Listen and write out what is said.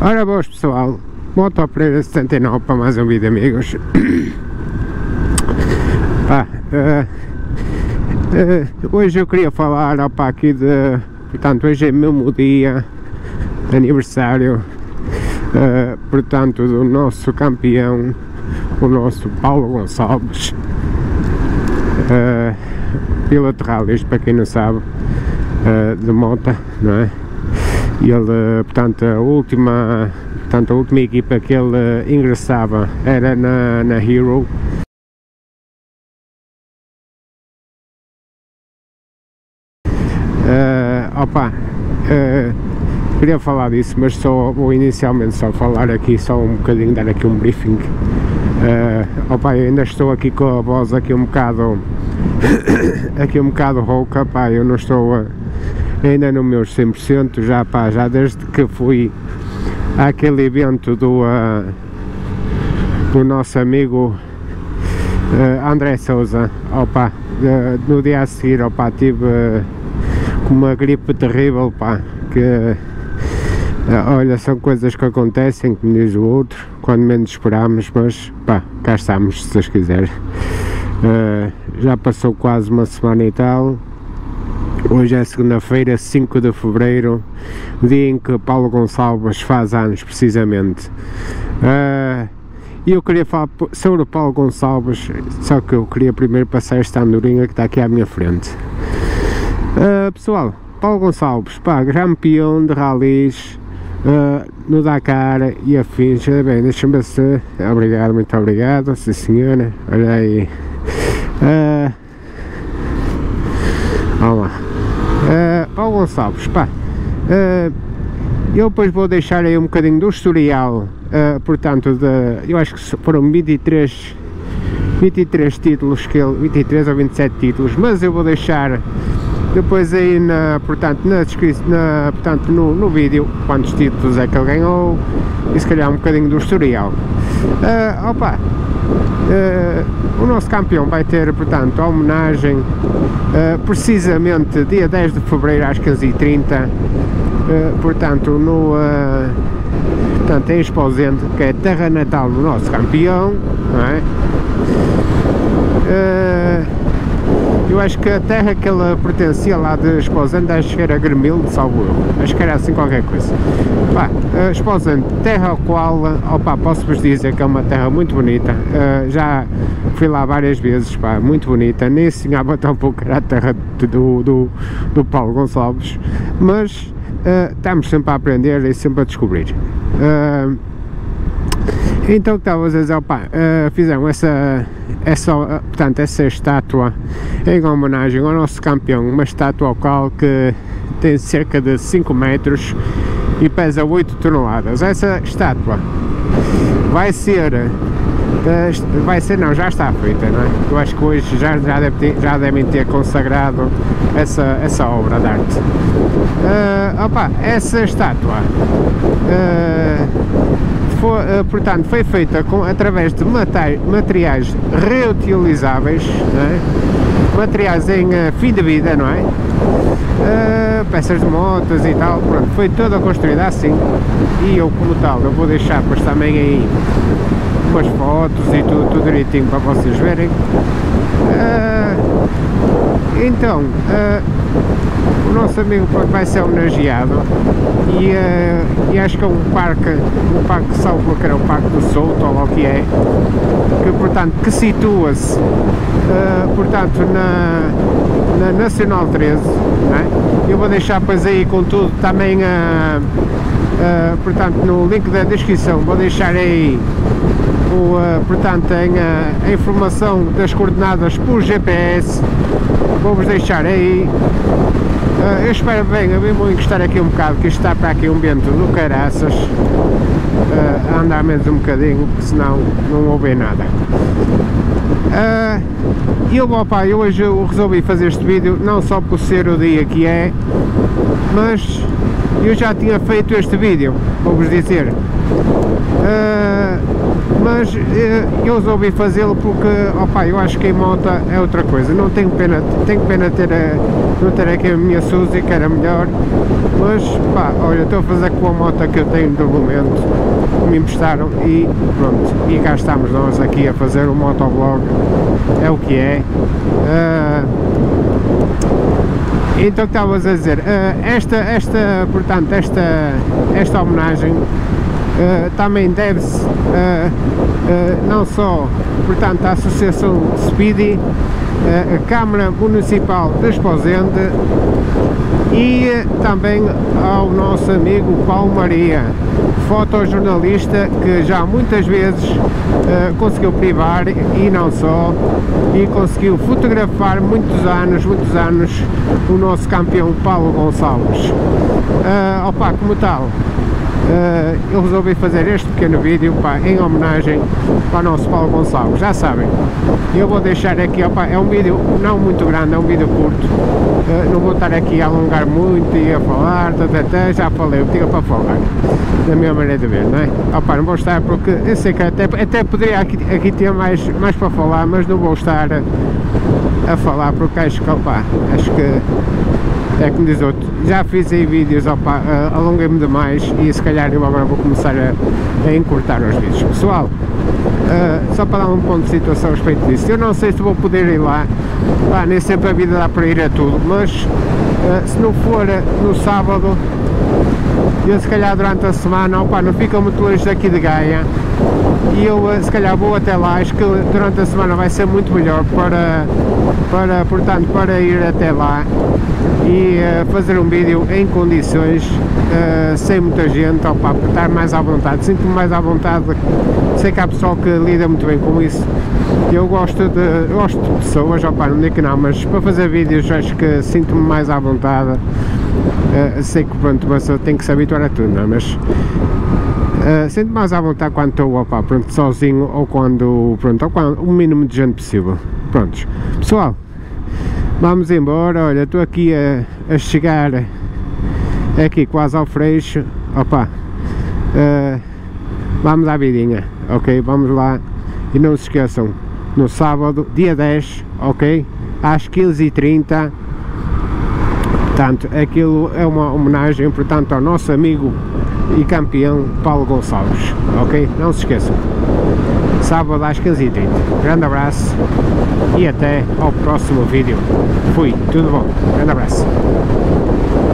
Ora boas pessoal, Moto Pereira 79 para mais um vídeo, amigos. Hoje eu queria falar aqui de, portanto, hoje é mesmo o dia de aniversário, portanto, do nosso campeão, o nosso Paulo Gonçalves, piloto de rallies, para quem não sabe, de moto, não é? E ele, portanto, a última equipa que ele ingressava era na Hero. Queria falar disso, mas só vou inicialmente só falar aqui, só um bocadinho, dar aqui um briefing. Eu ainda estou aqui com a voz aqui um bocado rouca, eu não estou ainda no meu 100%, já desde que fui àquele evento do nosso amigo André Souza, no dia a seguir, tive com uma gripe terrível, que olha, são coisas que acontecem, como diz o outro, quando menos esperamos, mas cá estamos, se Deus quiser. Já passou quase uma semana e tal. Hoje é segunda-feira, 5 de fevereiro, dia em que Paulo Gonçalves faz anos, precisamente. E eu queria falar sobre o Paulo Gonçalves, só que eu queria primeiro passar esta andorinha que está aqui à minha frente. Pessoal, Paulo Gonçalves, campeão de rallies no Dakar e afins. Bem, deixa-me ver se... Obrigado, muito obrigado, sim senhora, olha aí. Vamos lá. Paulo Gonçalves, eu depois vou deixar aí um bocadinho do historial, portanto, eu acho que foram 23 títulos, 23 ou 27 títulos, mas eu vou deixar depois aí portanto, no vídeo quantos títulos é que ele ganhou e se calhar um bocadinho do historial. O nosso campeão vai ter, portanto, a homenagem precisamente dia 10 de fevereiro às 15h30, portanto, em Esposende, que é terra natal do nosso campeão, não é? Eu acho que a terra que ele pertencia lá de Esposende, acho que era Gremilde, salvo eu, acho que era assim qualquer coisa. Esposende, terra ao qual, posso-vos dizer que é uma terra muito bonita, já fui lá várias vezes, muito bonita, nem se sonhava tão pouco era a terra do Paulo Gonçalves, mas estamos sempre a aprender e sempre a descobrir. Então, o que estava a dizer, fizeram essa estátua em homenagem ao nosso campeão, uma estátua ao qual que tem cerca de 5 metros e pesa 8 toneladas. Essa estátua não, já está feita, não é? Eu acho que hoje já devem ter consagrado essa obra de arte. Essa estátua foi feita através de materiais reutilizáveis, não é? Materiais em fim de vida, não é? Peças de motos e tal, pronto, foi toda construída assim, e eu como tal, eu vou deixar depois também aí umas fotos e tudo direitinho para vocês verem. Então, o nosso amigo vai ser homenageado e acho que é um parque salvo que era o Parque do Souto, ou o que é, que situa-se, portanto, na Nacional 13, não é? Eu vou deixar depois aí com tudo também, portanto, no link da descrição, vou deixar aí a informação das coordenadas por GPS, vou-vos deixar aí. Eu espero bem, eu vou encostar aqui um bocado, que isto está para aqui um vento do caraças, a andar menos um bocadinho, porque senão não ouvem nada. Eu hoje resolvi fazer este vídeo, não só por ser o dia que é, mas eu já tinha feito este vídeo, vou-vos dizer, mas eu resolvi fazê-lo porque, opa, eu acho que em moto é outra coisa. Não tenho pena não ter aqui a minha Suzy, que era melhor, mas pá, olha, estou a fazer com a moto que eu tenho do momento, que me emprestaram, e pronto, e cá estamos nós aqui a fazer um motovlog, é o que é. Então, o que estavas a dizer, portanto, esta homenagem também deve-se não só, portanto, à Associação Speedy, a Câmara Municipal de Esposende e também ao nosso amigo Paulo Maria, fotojornalista, que já muitas vezes conseguiu privar e não só, e conseguiu fotografar muitos anos o nosso campeão Paulo Gonçalves. Opa, como tal, eu resolvi fazer este pequeno vídeo, pá, em homenagem para o nosso Paulo Gonçalves. Já sabem, eu vou deixar aqui, opa, é um vídeo não muito grande, é um vídeo curto, não vou estar aqui a alongar muito e a falar, até já falei o que tinha para falar, da minha maneira de ver, não é? Opa, não vou estar, porque eu sei que até poderia aqui ter mais para falar, mas não vou estar a falar, porque acho que, opa, acho que é como diz outro, já fiz aí vídeos, opa, alonguei-me demais e se calhar eu agora vou começar a encurtar os vídeos. Pessoal, só para dar um ponto de situação a respeito disso, eu não sei se vou poder ir lá, nem sempre a vida dá para ir a tudo, mas se não for no sábado, eu se calhar durante a semana, opa, não fica muito longe daqui de Gaia, e eu se calhar vou até lá. Acho que durante a semana vai ser muito melhor portanto, para ir até lá e fazer um vídeo em condições, sem muita gente, opa, para estar mais à vontade. Sinto-me mais à vontade, sei que há pessoal que lida muito bem com isso. Eu gosto de pessoas, opa, não digo que não, mas para fazer vídeos acho que sinto-me mais à vontade. Sei que pronto, mas eu tenho que se habituar a tudo, não é? Mas sinto mais à vontade quando estou, opa, pronto, sozinho, ou quando o mínimo de gente possível. Prontos, pessoal, vamos embora. Olha, estou aqui a chegar aqui quase ao Freixo. Opa, vamos à vidinha, ok? Vamos lá, e não se esqueçam, no sábado, dia 10, ok? Às 15h30. Portanto, aquilo é uma homenagem, portanto, ao nosso amigo e campeão Paulo Gonçalves, ok? Não se esqueçam, sábado às 15h30. Grande abraço e até ao próximo vídeo. Fui, tudo bom, grande abraço.